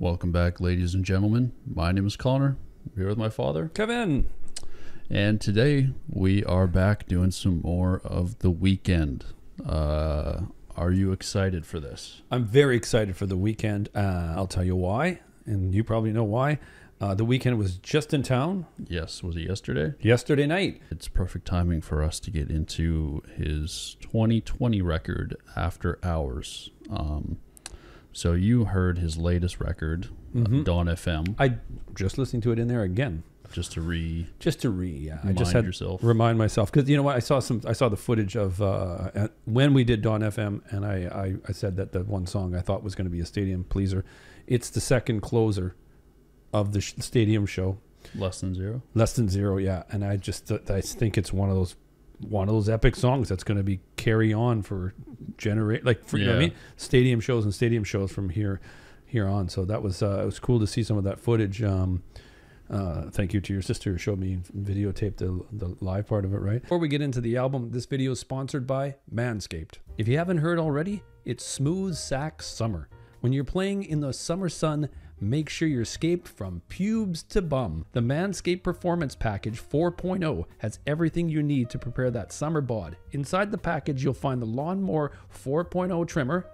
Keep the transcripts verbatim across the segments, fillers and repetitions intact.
Welcome back, ladies and gentlemen. My name is Connor. I'm here with my father, Kevin. And today we are back doing some more of The Weeknd. Uh, are you excited for this? I'm very excited for The Weeknd. Uh, I'll tell you why, and you probably know why. Uh, the Weeknd was just in town. Yes, was it yesterday? Yesterday night. It's perfect timing for us to get into his twenty twenty record, After Hours. Um, so you heard his latest record, mm-hmm. uh, Dawn F M. I just listening to it in there again. Just to re, just to re, yeah. Remind I just had yourself. remind myself because you know what I saw some. I saw the footage of uh, at, when we did Dawn F M, and I, I I said that the one song I thought was going to be a stadium pleaser. It's the second closer of the sh- stadium show. Less Than Zero. Less Than Zero, yeah. And I just th- I think it's one of those one of those epic songs that's going to be carry on for generate like for, yeah. you know what I mean, stadium shows and stadium shows from here here on. So that was uh, it was cool to see some of that footage. Um, Uh, thank you to your sister who showed me videotaped the, the live part of it, right? Before we get into the album, this video is sponsored by Manscaped. If you haven't heard already, it's Smooth Sack Summer. When you're playing in the summer sun, make sure you're scaped from pubes to bum. The Manscaped Performance Package four point oh has everything you need to prepare that summer bod. Inside the package, you'll find the Lawnmower four point oh trimmer,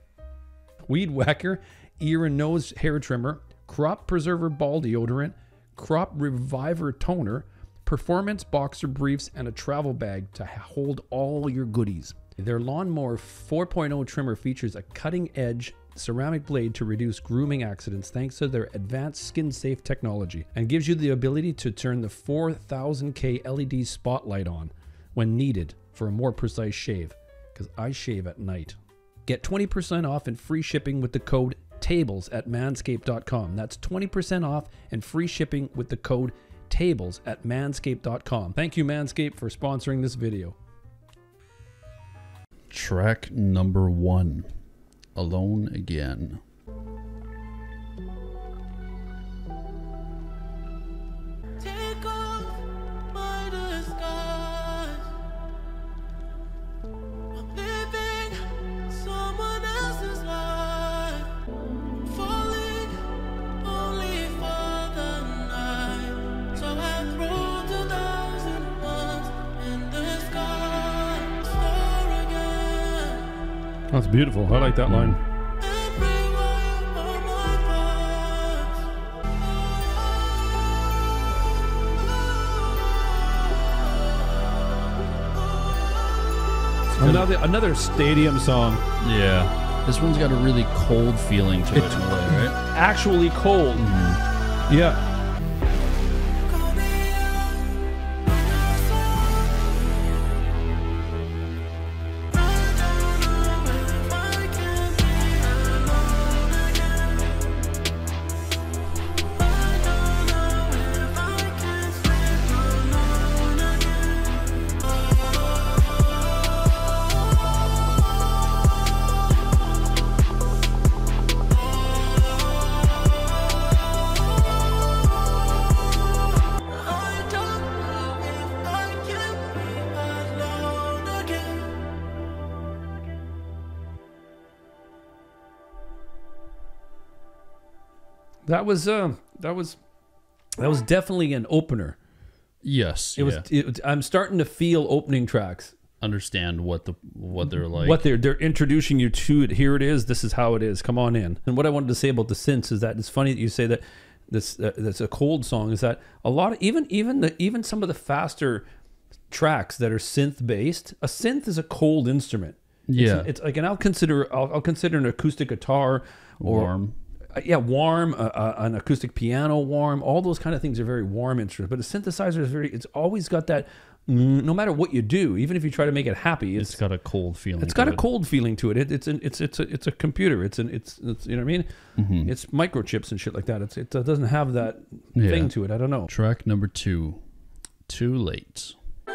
Weed Whacker, ear and nose hair trimmer, Crop Preserver ball deodorant, Crop Reviver toner, performance boxer briefs, and a travel bag to hold all your goodies. Their Lawnmower four point oh trimmer features a cutting-edge ceramic blade to reduce grooming accidents thanks to their advanced skin-safe technology, and gives you the ability to turn the four thousand K L E D spotlight on when needed for a more precise shave, because I shave at night. Get twenty percent off and free shipping with the code tables at manscaped dot com. That's twenty percent off and free shipping with the code tables at manscaped dot com. Thank you, Manscaped, for sponsoring this video. Track number one, Alone Again. Take off my disguise. I'm living someone else's life. Falling only for the night. So I throw two thousand ones in the sky. Start again. That's beautiful. I like that line. Everywhere on my thoughts. Another another stadium song. Yeah. This one's got a really cold feeling to it, It- in a way, right? Actually cold. Mm-hmm. Yeah. That was uh, that was that was definitely an opener. Yes. It yeah. was. It, I'm starting to feel opening tracks. Understand what the what they're like. What they're they're introducing you to it. Here it is. This is how it is. Come on in. And what I wanted to say about the synths is that it's funny that you say that this uh, that's a cold song. Is that a lot of even even the even some of the faster tracks that are synth based. A synth is a cold instrument. Yeah. It's, it's like, and I'll consider I'll, I'll consider an acoustic guitar or warm. Uh, yeah, warm, uh, uh, an acoustic piano, warm. All those kind of things are very warm instruments. But a synthesizer is very. It's always got that. Mm, no matter what you do, even if you try to make it happy, it's, it's got a cold feeling. It's got to a it. cold feeling to it. it it's an, it's it's a it's a computer. It's an it's, it's you know what I mean. Mm-hmm. It's microchips and shit like that. It's it doesn't have that Yeah. thing to it. I don't know. Track number two, Too Late. I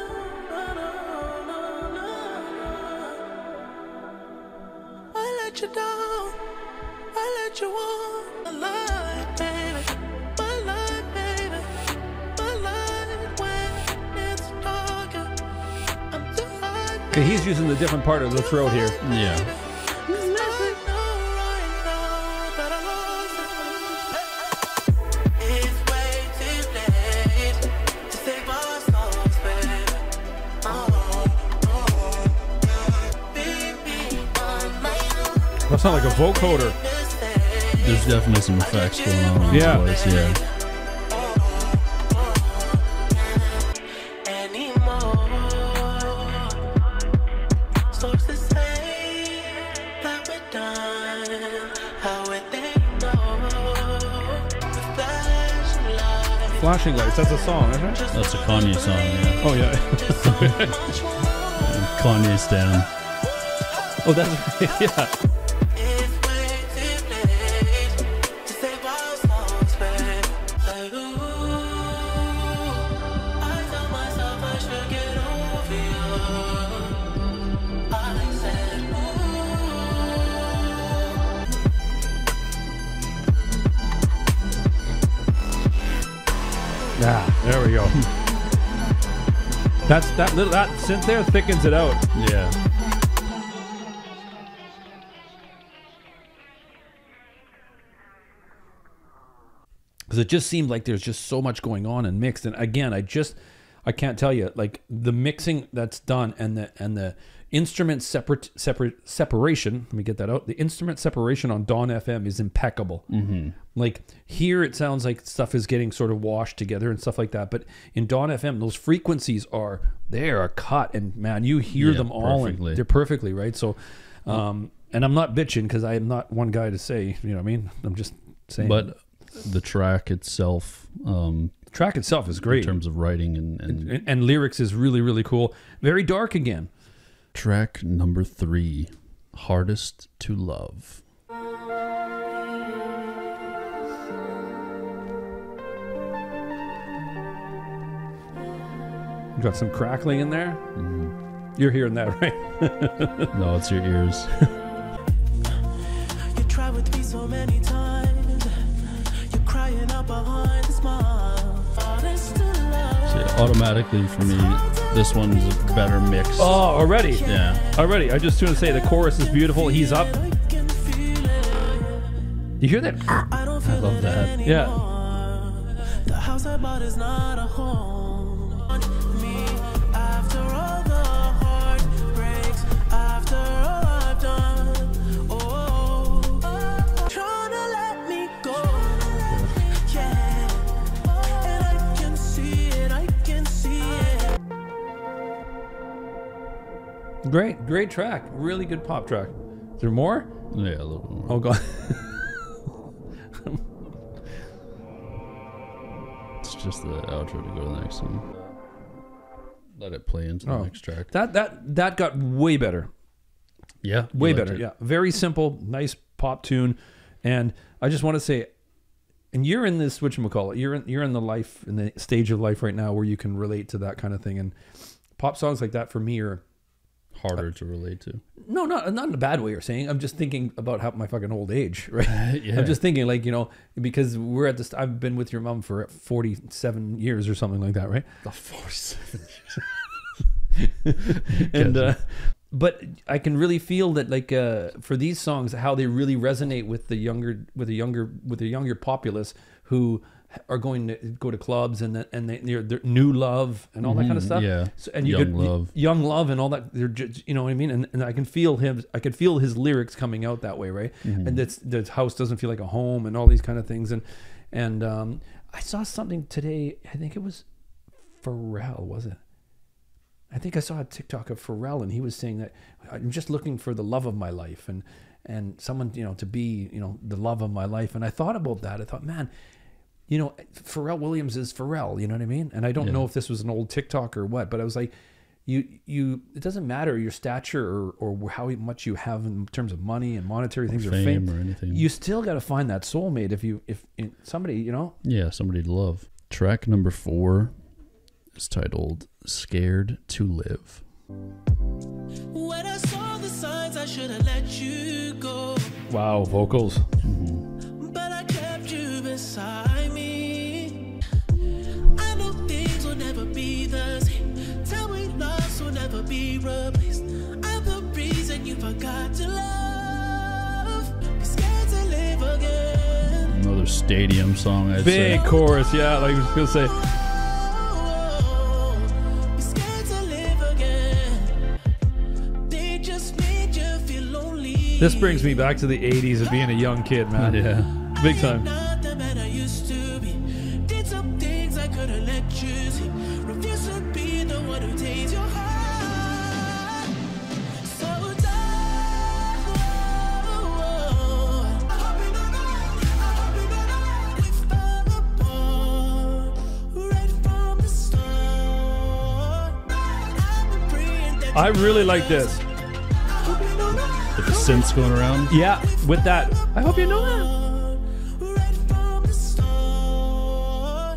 let you down. I let you on. My life, baby. My life, baby. My life when it's darker. I'm too high. Okay, he's using the different part of the throat here. Yeah. I know right now that I lost it. almost sound like a vocoder. There's definitely some effects going on in Yeah. his voice, yeah. Flashing Lights, that's a song, isn't it? That's a Kanye song, yeah. Oh, yeah. Kanye stan. Oh, that's right, yeah. Yeah, there we go. That's that little that synth there thickens it out. Yeah. Because it just seemed like there's just so much going on and mixed. And again, I just I can't tell you, like the mixing that's done and the and the instrument separate separate separation. Let me get that out. The instrument separation on Dawn F M is impeccable. Mm-hmm. Like here, it sounds like stuff is getting sort of washed together and stuff like that. But in Dawn F M, those frequencies are they are cut, and man, you hear Yeah, them all, perfectly. and they're perfectly right. So, um, and I'm not bitching because I am not one guy to say, you know what I mean. I'm just saying. But the track itself, um, the track itself is great in terms of writing and, and, and, and lyrics is really really cool. Very dark again. track number three, Hardest to Love. You got some crackling in there. Mm-hmm. You're hearing that, right? No, it's your ears. You try with me so many times. You're crying up behind the smile. Honest to love. So yeah, automatically for me, this one's a better mix. Oh, already. Yeah. Already. I just want to say the chorus is beautiful. He's up. You hear that? I don't I feel love it that. anymore. Yeah. The house I bought is not a home. Me after all the heartbreaks, after all I've done. Oh, trying to let me go. Yeah. And I can see it, I can see it. Great, great track. Really good pop track. Is there more? Yeah, a little bit more. Oh, God. It's just the outro to go to the next one. Let it play into the Oh. next track. That that that got way better. Yeah, you Way liked better. it. Yeah. Very simple, nice pop tune. And I just want to say, and you're in this whatchamacallit, you're in you're in the life in the stage of life right now where you can relate to that kind of thing. And pop songs like that for me are Harder to relate to. no, not not in a bad way you're saying. I'm just thinking about how my fucking old age, right? Yeah. I'm just thinking like, you know, because we're at this I've been with your mom for forty-seven years or something like that, right? The forty-seven and uh but I can really feel that like uh for these songs how they really resonate with the younger with the younger with the younger populace who are going to go to clubs and that and they, they're, they're new love and all that kind of stuff. Yeah. So, and you Young could, love. young love and all that. They're just, you know what I mean. And, and I can feel him. I could feel his lyrics coming out that way, right? Mm-hmm. And that's the house doesn't feel like a home and all these kind of things. And and um, I saw something today. I think it was Pharrell, was it? I think I saw a TikTok of Pharrell, and he was saying that I'm just looking for the love of my life and and someone, you know, to be, you know, the love of my life. And I thought about that. I thought, man, you know, Pharrell Williams is Pharrell, you know what I mean? And I don't Yeah. know if this was an old TikTok or what, but I was like, you, you, it doesn't matter your stature or, or how much you have in terms of money and monetary things or fame, fame or anything. You still got to find that soulmate if you, if, if somebody, you know? Yeah, somebody to love. Track number four is titled Scared to Live. When I saw the signs, I should have let you go. Wow, vocals. But I kept you beside me. I know things will never be the same. Tell me lost will never be replaced. I'm the reason you forgot to love. You're scared to live again. Another stadium song, I'd Big say. chorus, yeah, like I was going to say. Oh, you're scared to live again. They just made you feel lonely This brings me back to the eighties of being a young kid, man. Yeah. Big time. Not the man I used to be. Did some things I couldn't let you see. Refuse to be the one who takes your heart. So die. I hope you don't know. I hope you don't know. We fell apart right from the start. I've been praying that I really like this. I hope you don't know. With the synths going around. Yeah, with that. I hope you know that. Right from the start.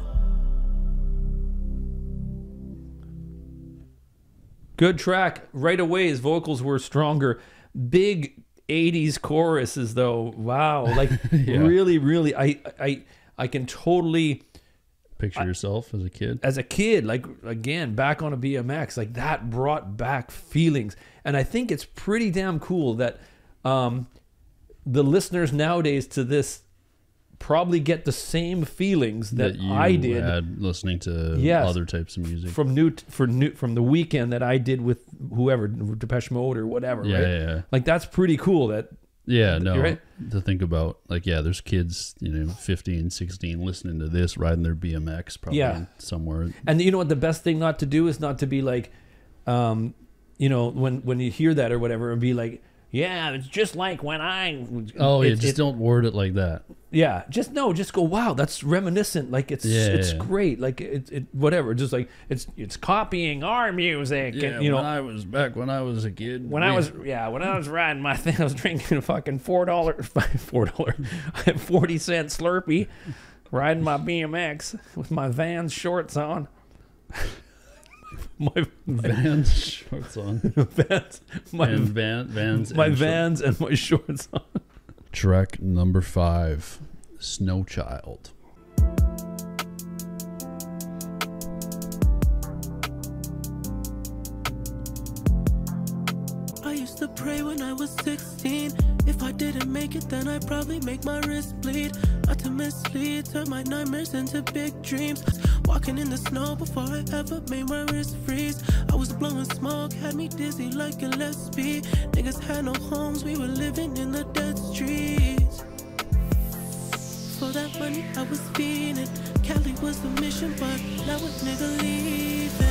Good track. Right away, his vocals were stronger. Big eighties choruses, though. Wow. Like, Yeah. really, really, I, I, I can totally, Picture yourself as a kid. as a kid, like, again, back on a B M X, like, that brought back feelings. And I think it's pretty damn cool that um, the listeners nowadays to this probably get the same feelings that, that you I did had listening to Yes. other types of music. from new for new from the weekend that I did with whoever, Depeche Mode or whatever. yeah, right? yeah, yeah. Like, that's pretty cool. That Yeah, no. You're right. To think about, like, yeah, there's kids, you know, fifteen, sixteen, listening to this, riding their B M X, probably Yeah. somewhere. And you know what? The best thing not to do is not to be like, um, you know, when when you hear that or whatever, and be like, yeah, it's just like when I. Oh, yeah, it- just it- don't word it like that. Yeah, just no, just go. Wow, that's reminiscent. Like it's Yeah, it's yeah. great. Like it, it whatever. Just like it's it's copying our music. Yeah, and, you know, when I was back when I was a kid. when I we- was yeah, when I was riding my thing, I was drinking a fucking four dollar four dollar forty cent Slurpee, riding my B M X with my Vans shorts on. my my Vans shorts on. Vans, my and van, Vans. my and short- Vans and my shorts on. Track number five, Snowchild. I used to pray when I was sixteen. If I didn't make it, then I'd probably make my wrist bleed. Not to mislead, turn my nightmares into big dreams. Walking in the snow before I ever made my wrist freeze. I was blowing smoke, had me dizzy like Gillespie. Niggas had no homes, we were living in the dead streets. For that money I was feeding. Cali was the mission, but now a nigga leaving.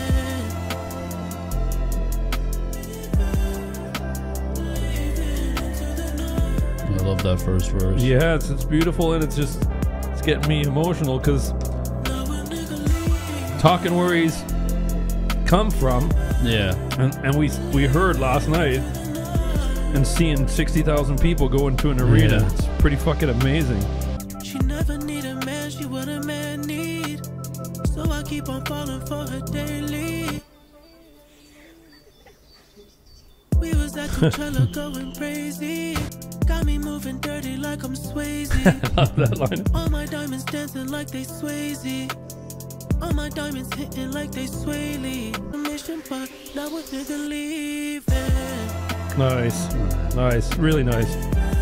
I love that first verse. Yeah, it's it's beautiful, and it's just it's getting me emotional because talking where he's come from, Yeah. and, and we we heard last night, and seeing sixty thousand people go into an arena, Yeah. it's pretty fucking amazing. She never need a man, she what a man need. So I keep on falling for her daily. We was at Coachella going crazy. Got me moving dirty like I'm Swayze. Love that line. All my diamonds dancing like they Swayze. All my diamonds hitting like they Swaley. Mission, but now a nigga leaving. Nice, nice, really nice.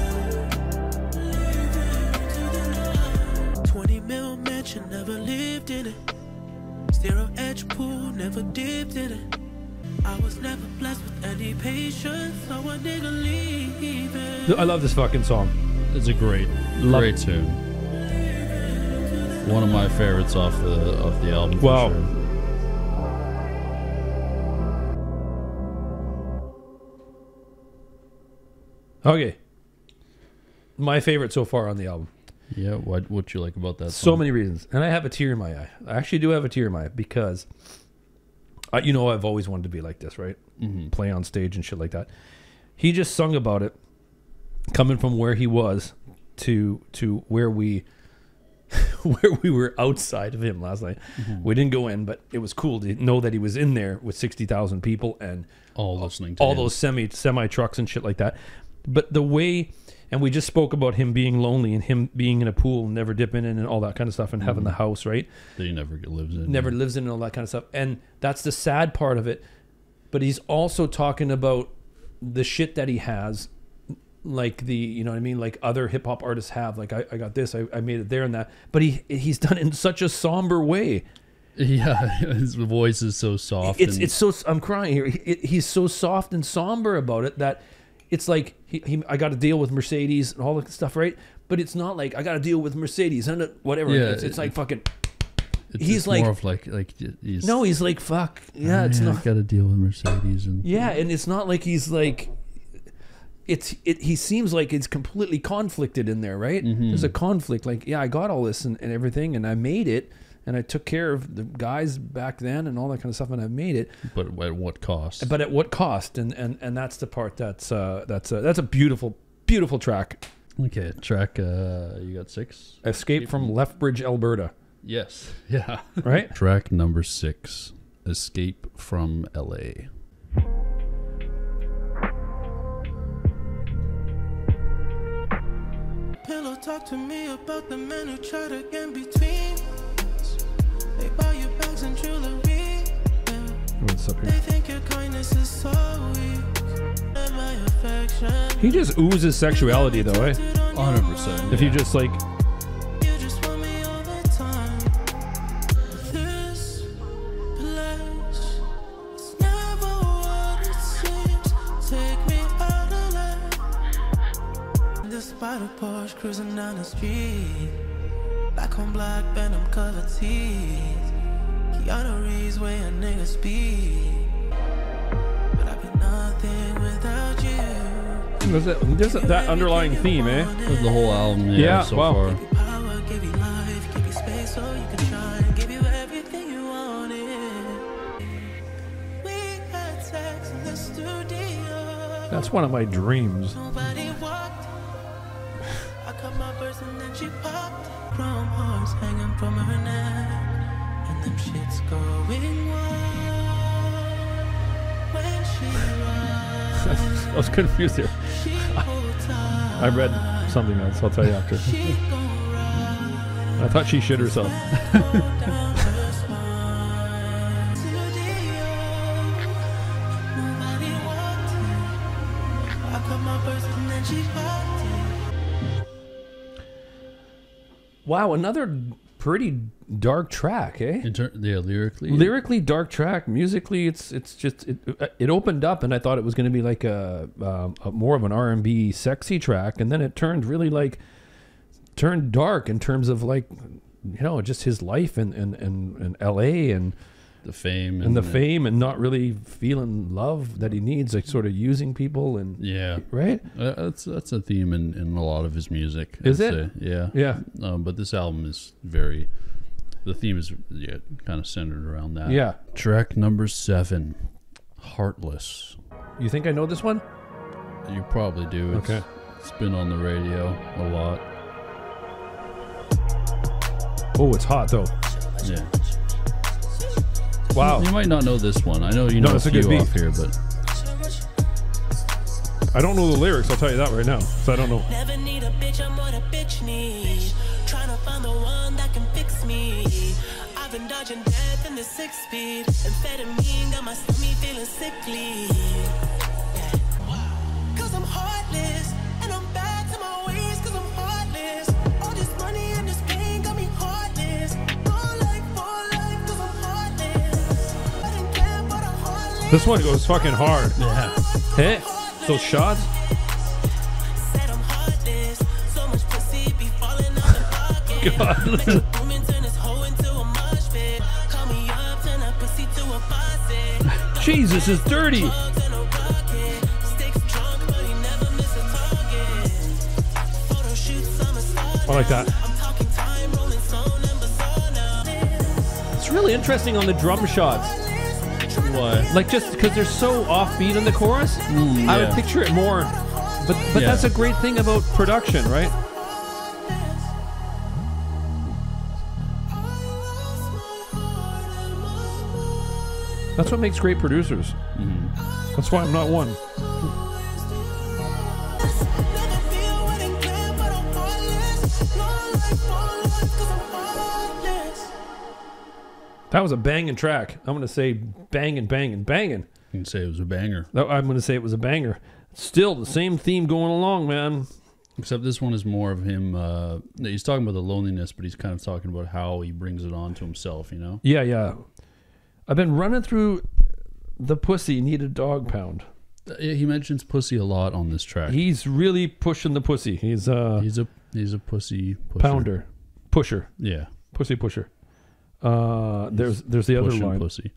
twenty mil mansion, never lived in it. Zero edge pool, never dipped in it. I was never blessed with any patience, so a nigga leaving. I love this fucking song. It's a great, Love great tune. One of my favorites off the off the album. for Wow. sure. Okay, my favorite so far on the album. Yeah. What what you like about that? So song? many reasons, and I have a tear in my eye. I actually do have a tear in my eye because, I, you know, I've always wanted to be like this, right? Mhm. Play on stage and shit like that. He just sung about it, coming from where he was to to where we where we were outside of him last night. Mhm. We didn't go in, but it was cool to know that he was in there with sixty thousand people and all listening to all him. those semi semi trucks and shit like that. But the way, and we just spoke about him being lonely and him being in a pool and never dipping in and all that kind of stuff and having the house, right? that he never lives in. Never lives in and all that kind of stuff. And that's the sad part of it. But he's also talking about the shit that he has, like the, you know what I mean? Like other hip hop artists have, like I, I got this, I, I made it there and that. But he he's done it in such a somber way. Yeah, his voice is so soft. It's and it's so, I'm crying here. He, he's so soft and somber about it that it's like he, he I got to deal with Mercedes and all that stuff, right? But it's not like I got to deal with Mercedes and whatever. Yeah, it's, it's it, like fucking. It's, he's it's like more of like like he's no, he's like fuck yeah. oh, It's yeah, not got to deal with Mercedes and yeah, and it's not like he's like. It's it. He seems like it's completely conflicted in there, right? Mm-hmm. There's a conflict. Like yeah, I got all this and, and everything, and I made it. And I took care of the guys back then and all that kind of stuff, and I made it. But at what cost? But at what cost? And and, and that's the part that's uh, that's a, that's a beautiful, beautiful track. Okay, track. Uh, you got six. Escape from Lethbridge, Alberta. Yes. Yeah. Right. Track number six. Escape from L A. Pillow talk to me about the men who try to get in between. They buy you bags and jewelry. Yeah. What's up They here? think your kindness is so weak. And my affection. He just oozes sexuality, though, eh? one hundred percent. If you just like, You just want me all the time. This place is never what it seems. Take me out of there. The spider Porsche cruising down the street. Black on black, Venom covered teeth. Keanu Reeves way a nigga speed. But I'd be nothing without you. there's that, there's that underlying theme, eh? That's the whole album. Yeah. Yeah, so wow. far. Give you power, give you life, give you space so you can shine. Give you everything you wanted. We had sex in the studio. That's one of my dreams. Nobody walked. I cut my purse and then she popped. Chrome hearts hanging from her neck. And them shits going wild. When she rides, I was confused here. she hold tight. I read something else. I'll tell you after. She gon' ride. I thought she shit herself. Down her spine. Studio. Nobody walked in. I cut my purse and then she popped it. Wow, another pretty dark track, eh? In ter- yeah, lyrically. Lyrically dark track. Musically, it's it's just it it opened up, and I thought it was going to be like a, um, a more of an R and B sexy track, and then it turned really like turned dark in terms of like you know just his life and and and, and L A and the fame and, and the fame and not really feeling love that he needs, like sort of using people and Yeah. right. Uh, that's that's a theme in, in a lot of his music. Is I'd it? say. Yeah. Yeah. Um, but this album is very. The theme is yeah, kind of centered around that. Yeah. Track number seven, Heartless. You think I know this one? You probably do. It's, Okay. It's been on the radio a lot. Oh, it's hot though. Yeah. Wow. You might not know this one. I know you No, know it's a a good few beat. off here, but I don't know the lyrics. I'll tell you that right now. So I don't know. Never need a bitch, I'm what a bitch need. Trying to find the one that can fix me. I've been dodging death in the six speed. Amphetamine got my stomach feeling sickly. Yeah. Cause I'm heartless, and I'm back to my ways cause I'm heartless. All this money and this pain got me heartless. More life, more life cause I'm heartless. I didn't care but I'm heartless. This one goes fucking hard. yeah. Hey, those shots. Said I'm heartless. So much pussy be falling out the pocket. God, listen. Boomin turn this hoe into a mosh pit. Call me up, turn that pussy to a faucet. Jesus, is dirty. Drugs and a rocket. Sticks drunk, but he never miss a target. Photo shoots, I'm a star I like that. I'm talking time, rolling stone and bizarre now. It's really interesting on the drum shots. Why? Like just because they're so offbeat in the chorus, Mm, I yeah. would picture it more. But but Yeah. that's a great thing about production, right? That's what makes great producers. Mm-hmm. That's why I'm not one. Never feel what it can, but I'm heartless. No life, no life, cause I'm heartless. That was a banging track. I'm gonna say banging, banging, banging. You can say it was a banger. No, I'm gonna say it was a banger. Still the same theme going along, man. Except this one is more of him. Uh, he's talking about the loneliness, but he's kind of talking about how he brings it on to himself. You know. Yeah, yeah. I've been running through the pussy, need a dog pound. He mentions pussy a lot on this track. He's really pushing the pussy. He's uh he's a he's a pussy pusher. pounder, pusher, Yeah, pussy pusher. Uh, there's there's the other pushing line. pussy.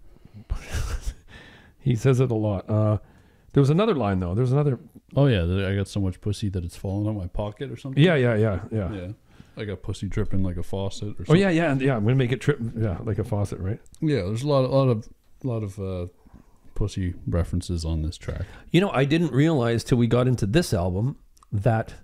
He says it a lot. Uh, there was another line though. There's another. Oh yeah, that I got so much pussy that it's falling out my pocket or something. Yeah, yeah, yeah, yeah. Yeah, I got pussy dripping like a faucet. Or something. Oh yeah, yeah, and yeah. I'm gonna make it trip. Yeah, like a faucet, right? Yeah, there's a lot, a lot of, a lot of uh, pussy references on this track. You know, I didn't realize till we got into this album that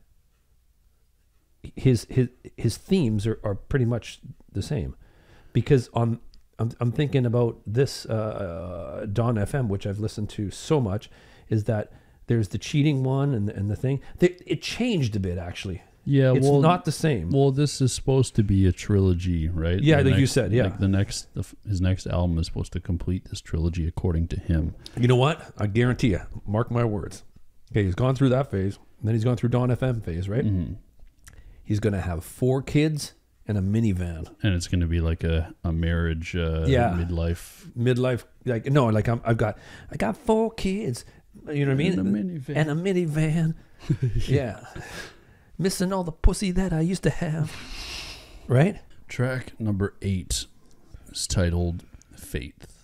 his his his themes are, are pretty much the same, because on I'm I'm thinking about this uh, Dawn F M, which I've listened to so much, is that there's the cheating one and and the thing. They, it changed a bit actually. Yeah, It's well, not the same. Well, this is supposed to be a trilogy, right? Yeah, The like you next- said, yeah. Like the next, the, f- his next album is supposed to complete this trilogy, according to him. You know what? I guarantee you. Mark my words. Okay, he's gone through that phase. Then he's gone through Dawn F M phase, right? Mm-hmm. He's going to have four kids and a minivan. And it's going to be like a a marriage, uh, Yeah. midlife. Midlife, like, no, like I'm, I've got, I got four kids. You know what I mean? And a minivan. And a minivan. Yeah. Missing all the pussy that I used to have. Right? Track number eight is titled Faith.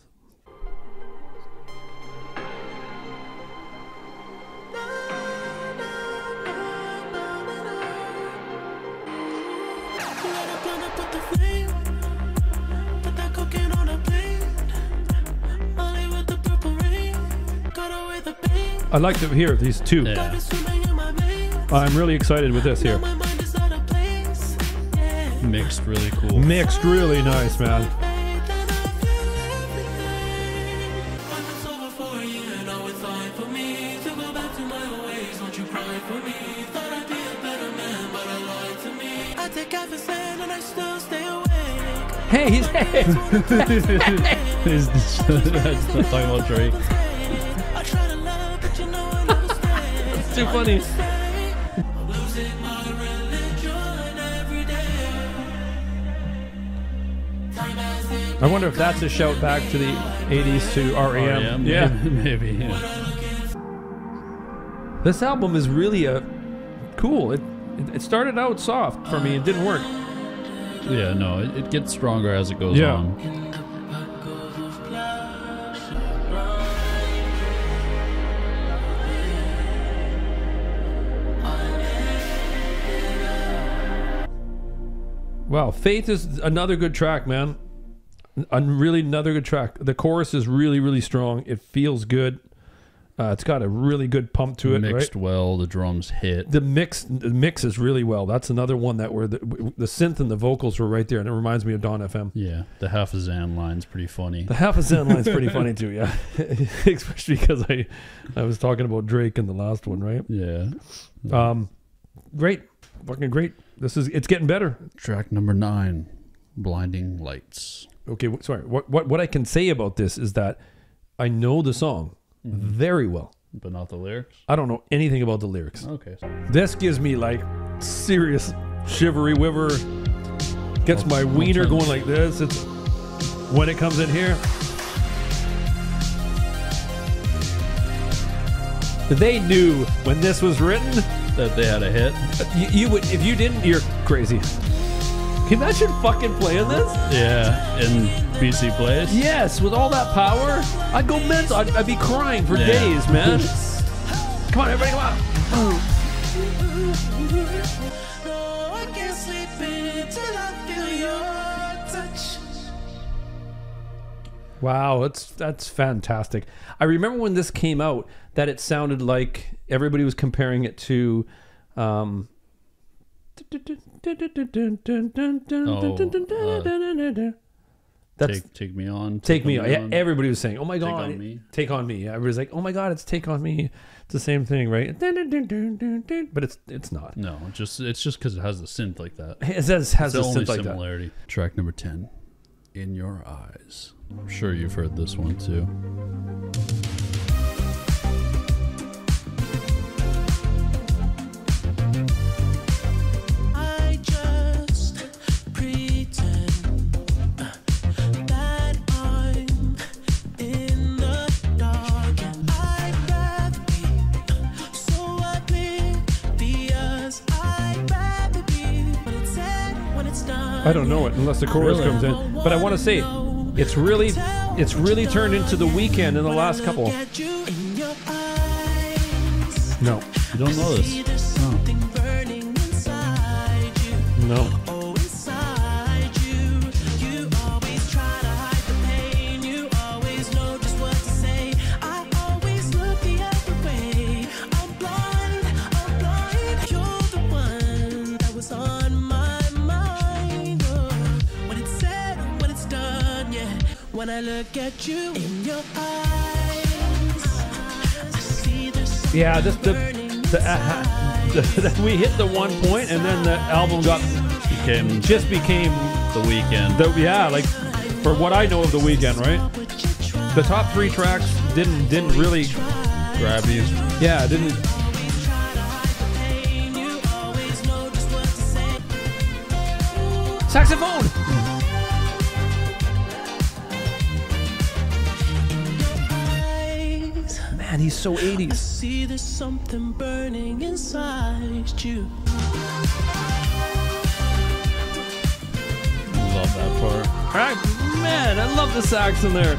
I like to hear these two. Yeah. I'm really excited with this here. Mixed really cool. Mixed really nice, man. Hey, he's hey. He's that's not talking about Drake. It's too funny. I wonder if that's a shout back to the eighties to R E M. R E M, Yeah. maybe. Yeah. This album is really a cool. It, it it started out soft for me. It didn't work. Yeah, no, it, it gets stronger as it goes Yeah. on. Wow, Faith is another good track, man. A really another good track. The chorus is really, really strong. It feels good. Uh, it's got a really good pump to it. Mixed right? well, the drums hit. The mix, the mix is really well. That's another one that where the, the synth and the vocals were right there, and it reminds me of Dawn F M. Yeah, the half a Zan line's pretty funny. The half a Zen line's pretty funny too, yeah. Especially because I, I was talking about Drake in the last one, right? Yeah. Um, great, fucking great. This is it's getting better. Track number nine, Blinding Lights. Okay, w- sorry. What what what I can say about this is that I know the song very well. But not the lyrics? I don't know anything about the lyrics. Okay. This gives me like serious shivery wiver. Gets my Well, wiener well, going like this. It's when it comes in here. They knew when this was written. That they had a hit? You, you would if you didn't. You're crazy. Can you imagine fucking playing this? Yeah, in B C Plays? Yes, with all that power, I'd go mental. I'd, I'd be crying for Yeah. days, man. Come on, everybody, come on. No, I can't sleep until I feel your touch. Wow, that's that's fantastic. I remember when this came out that it sounded like everybody was comparing it to. Um, That's Take, take me on. Take Me On. Yeah, everybody was saying, "Oh my Take god, On Me. Take On Me." Yeah, everybody's like, "Oh my god, it's Take On Me." It's the same thing, right? But it's it's not. No, just it's just because it has the synth like that. It has has It's a the only synth like that. similarity. Track number ten, In Your Eyes. I'm sure you've heard this one too. I just pretend that I'm in the dark, and I'd rather be I don't know it unless the chorus Really? comes in. But I want to say, it's really, it's really turned into the Weeknd in the last couple. No, You don't know this? Oh. no. When I look at you in your eyes, I see this. Yeah, this the, the, uh, the, the we hit the one point, and then the album got Became just became The Weeknd. the yeah like for what I know of the Weeknd, right? The top three tracks didn't didn't really grab you. yeah didn't. Saxophone. Man, he's so I eighties. see there's something burning inside you. Love that part. Ah, man, I love the sax in there.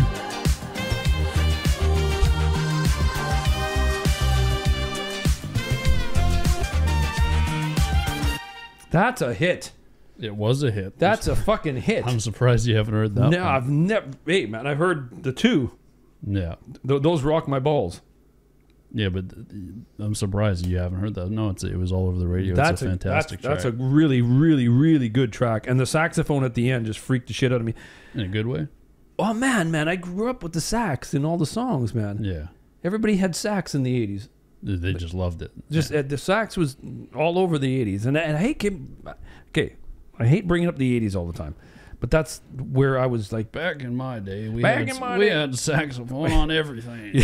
That's a hit. It was a hit. That's a fucking hit. I'm surprised you haven't heard that. No, one. I've never. Hey, man, I've heard the two. Yeah. Th- those rock my balls. Yeah, but th- I'm surprised you haven't heard that. No, it's it was all over the radio. That's it's a fantastic that's, track. that's a really, really, really good track. And the saxophone at the end just freaked the shit out of me. In a good way. Oh man, man, I grew up with the sax in all the songs, man. Yeah. Everybody had sax in the eighties. They, they just loved it. Just yeah. uh, the sax was all over the eighties, and, and I hate okay, I hate bringing up the eighties all the time, but that's where I was like. Back in my day, we Back had in my we day. had saxophone on everything.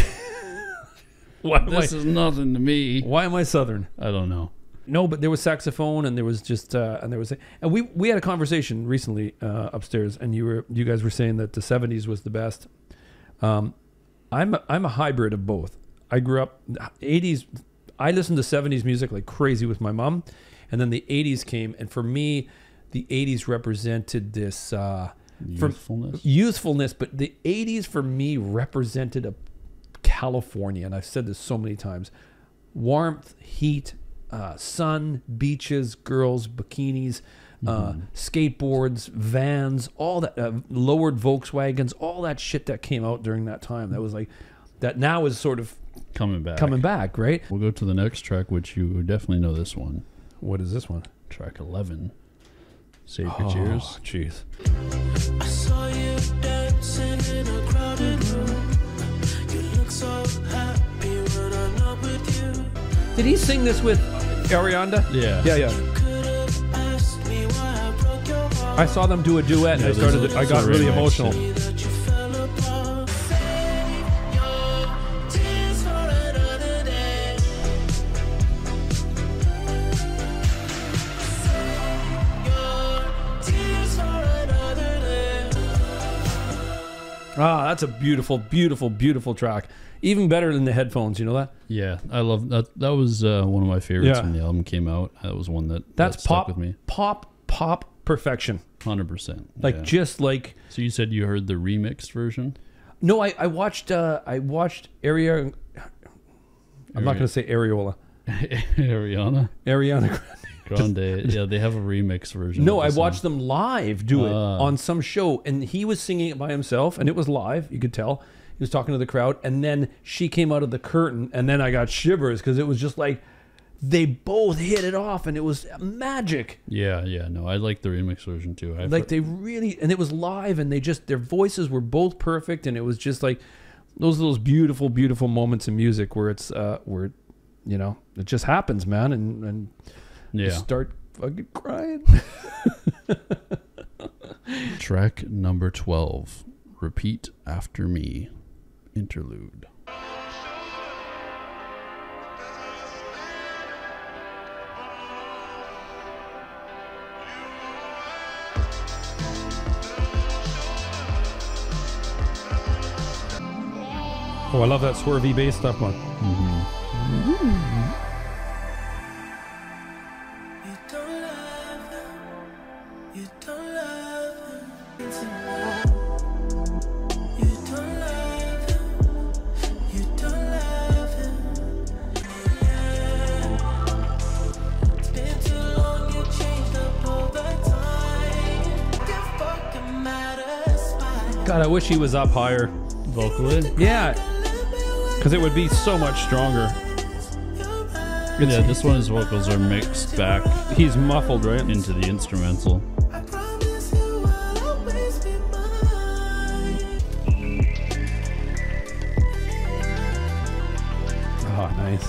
Why am This I, is nothing to me. why am I Southern? I don't know. No, but there was saxophone, and there was just uh, and there was and we we had a conversation recently uh, upstairs, and you were you guys were saying that the seventies was the best. Um, I'm a, I'm a hybrid of both. I grew up eighties. I listened to seventies music like crazy with my mom, and then the eighties came, and for me, the eighties represented this uh, Youthfulness. For youthfulness, but the eighties for me represented a California, and I've said this so many times: warmth, heat, uh, sun, beaches, girls, bikinis, uh, Mhm. skateboards, vans, all that, uh, lowered Volkswagens, all that shit that came out during that time. That was like, that now is sort of Coming back. coming back, right? We'll go to the next track, which you would definitely know this one. What is this one? Track eleven. Save your Oh, tears. jeez. I saw you dancing in a crowded room. You look so happy when I'm not with you. Did he sing this with Ariana? Yeah. Yeah, yeah. Could have asked me why I broke your heart. I saw them do a duet, and Yeah, I there's started. a- to- I it's got a really remix, emotional. yeah. That you fell apart. Save your tears for another day. Save your tears for another day. Ah, that's a beautiful, beautiful, beautiful track. Even better than the headphones. You know that? Yeah, I love that. That was uh, one of my favorites Yeah. when the album came out. That was one that, That's that stuck pop, with me. pop, pop perfection. one hundred percent. Like yeah. just like So you said you heard the remixed version? no, I I watched uh I watched Area. I'm not Area- going to say Areola. Ariana Ariana. Grande. Yeah, they have a remix version. No, of I the song. watched them live do it Ah. on some show, and he was singing it by himself, and it was live. You could tell he was talking to the crowd, and then she came out of the curtain, and then I got shivers because it was just like they both hit it off, and it was magic. Yeah, yeah. No, I like the remix version too. I Like they really, and it was live, and they just their voices were both perfect, and it was just like those those beautiful, beautiful moments in music where it's uh where you know it just happens, man, and and you yeah. start fucking crying. Track number twelve. Repeat after me. Interlude. Oh, I love that swervy bass stuff, man. Mm-hmm. You don't love them You don't love him. You don't love him. You don't love him. Yeah. It's been too long, you changed up over time. Your fucking matters. God, I wish he was up higher. Vocally? Yeah. Because it would be so much stronger. Yeah, this one his vocals are mixed back He's muffled, right? into the instrumental. I promise you I'll always be mine. Oh, nice.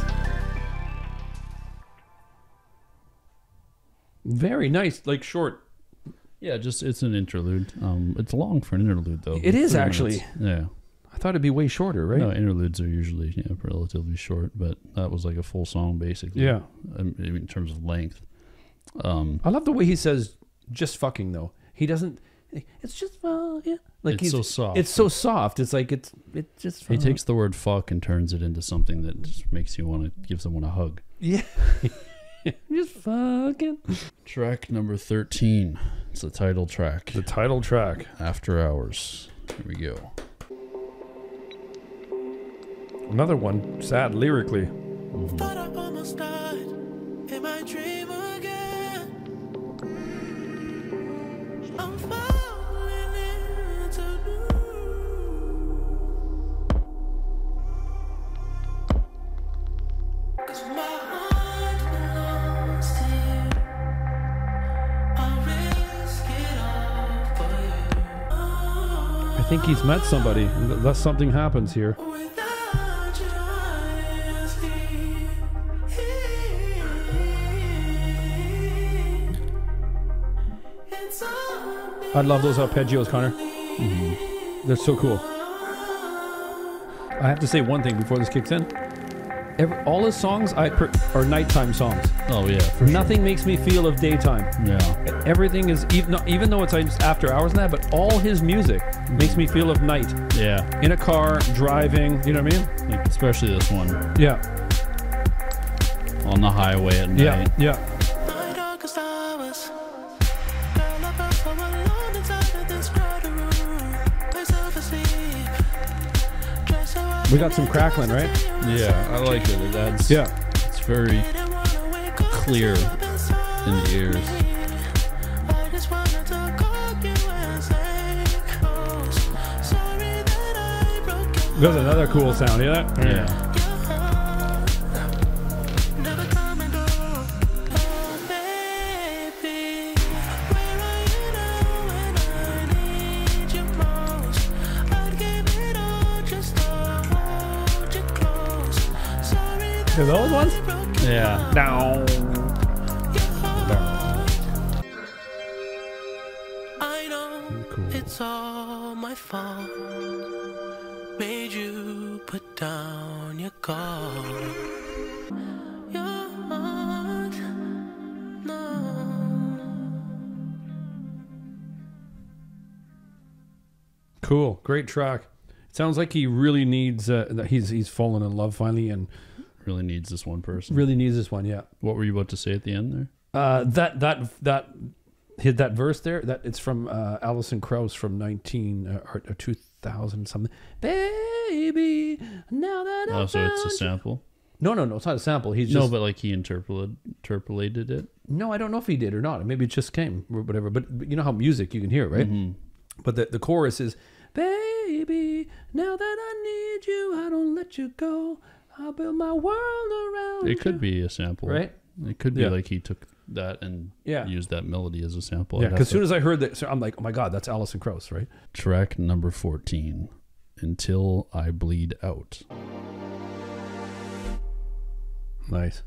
Very nice, like short. Yeah, just it's an interlude. Um, it's long for an interlude though. It is Three actually. minutes. Yeah. I thought it'd be way shorter, right? No, interludes are usually you know, relatively short, but that was like a full song basically. Yeah. Um, in terms of length. Um, I love the way he says "just fucking" though. He doesn't. It's just uh, yeah. Like It's he's so soft. It's so soft. It's like it's it just. he uh, takes the word "fuck" and turns it into something that just makes you want to give someone a hug. Yeah. Just fucking. Track number thirteen. It's the title track. The title track. After Hours. Here we go. Another one, sad lyrically. But I almost died in my dream again. I'm falling into you. 'Cause my heart belongs to you. I'll risk it all for you. I think he's met somebody, and th- thus something happens here. Without you, I see. It's all I love those arpeggios, Connor. They're so cool. I have to say one thing before this kicks in. Every, all his songs I per, are nighttime songs. Oh yeah, for Nothing makes me feel of daytime. sure. Yeah. Everything is even, no, even though it's just after hours and that, but all his music makes me feel of night. Yeah. In a car, driving. You know what I mean? Like, especially this one. Yeah. On the highway at Yeah. night. Yeah. my darkest hours. Girl, I felt so alone inside of this crowded room. Myself asleep. Dressed so I We got some crackling, right? Yeah, I like it. It adds. Yeah. It's very didn't wanna wake up clear inside in the ears. I just wanted to call you and say, oh, sorry that I broke your There's another cool sound. Hear that? Yeah. Never come and go. Oh, baby, where are you now when I need you most? I'd give it all just to hold you close. Sorry that Are those ones? I broke your Yeah. Down. I know Cool. it's all my fault. Made you put down your guard. Your heart, no. Cool. Great track. It sounds like he really needs. Uh, that he's he's fallen in love finally, and Really needs this one person. really needs this one. Yeah. What were you about to say at the end there? Uh, that that that hit that verse there. That it's from uh, Alison Krauss from nineteen uh, or, or two thousand something. Baby, now that I Oh, so it's a found you- sample. No, no, no. It's not a sample. He's No, just but like he interpolated, interpolated it. no. I don't know if he did or not. Maybe it just came or whatever. But, but you know how music you can hear, right? Mhm. But the the chorus is, baby, now that I need you, I don't let you go. I'll build my world around It could you. be a sample, Right? It could be Yeah. like he took that and Yeah. used that melody as a sample. Yeah, I'd have because as to- soon as I heard that, so I'm like, oh my God, that's Alison Krauss, right? Track number fourteen, Until I Bleed Out. Nice.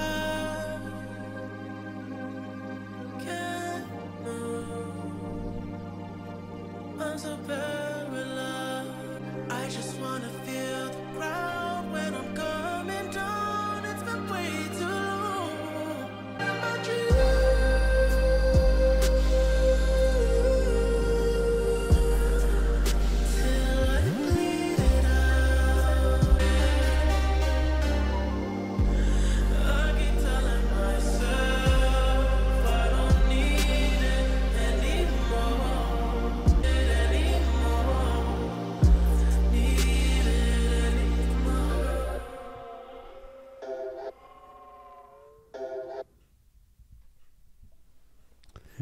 Can't move. I'm so paralyzed. I just wanna feel the ground when I'm coming down. It's been way too long. My dreams till I bleed it out.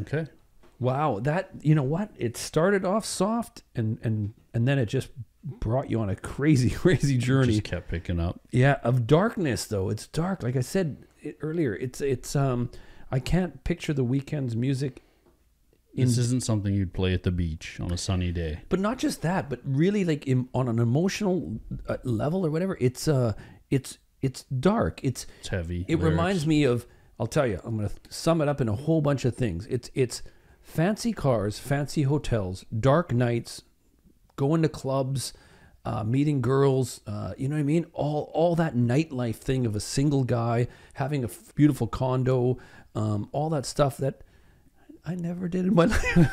Okay. Wow, that, you know what? It started off soft, and and and then it just brought you on a crazy, crazy journey. Just kept picking up. Yeah, of darkness though. It's dark. Like I said it earlier, it's it's um I can't picture the Weeknd's music. In, this isn't something you'd play at the beach on a sunny day. But not just that, but really like in, on an emotional uh, level or whatever. It's uh it's it's dark. It's It's heavy. It lyrics. reminds me of, I'll tell you, I'm going to sum it up in a whole bunch of things. It's it's fancy cars, fancy hotels, dark nights, going to clubs, uh, meeting girls, uh, you know what I mean? All all that nightlife thing of a single guy having a f- beautiful condo, um, all that stuff that I never did in my life.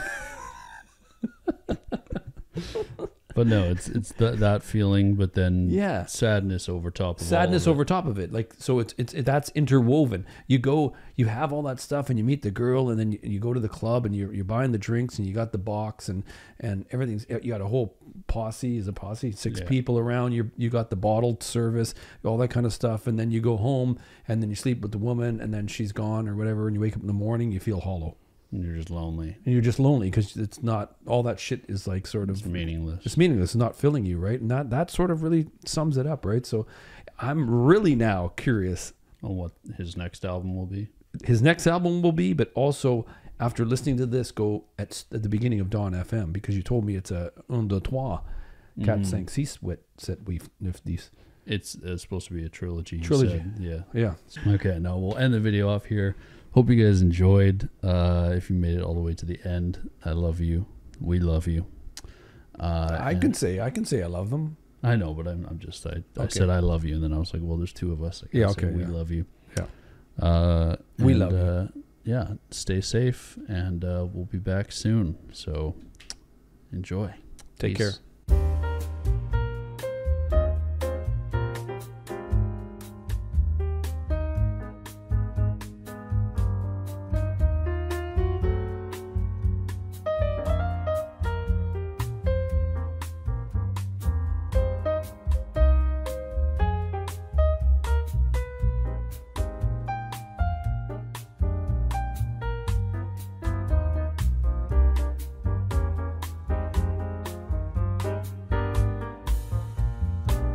But no, it's it's th- that feeling, but then Yeah. sadness over top of Sadness all of over top of it. Like, so it's, it's, it, that's interwoven. You go, you have all that stuff and you meet the girl, and then you, you go to the club and you're, you're buying the drinks and you got the box and, and everything's, you got a whole posse, is a posse, six Yeah. people around you. You got the bottled service, all that kind of stuff. And then you go home and then you sleep with the woman and then she's gone or whatever. And you wake up in the morning, you feel hollow. And you're just lonely. And you're just lonely because it's not, all that shit is like sort of It's meaningless. It's meaningless. It's not filling you, right? And that, that sort of really sums it up, right? So I'm really now curious On what his next album will be. his next album will be, but also after listening to this, go at, at the beginning of Dawn F M, because you told me it's a un, deux, trois, quatre, Mhm. cinq, six, huit, sept, huit, neuf, dix. It's, it's supposed to be a trilogy. he Trilogy. said. Yeah. Yeah. Okay, no, we'll end the video off here. Hope you guys enjoyed. Uh, if you made it all the way to the end, I love you. We love you. Uh, I and- can say, I can say I love them. I know, but I'm, I'm just, I, I Okay. said I love you, and then I was like, well, there's two of us. I Yeah, gotta say okay, we yeah. love you. Yeah. Uh, We and, love you. uh, yeah, stay safe, and uh, we'll be back soon. So enjoy. Take Peace. care.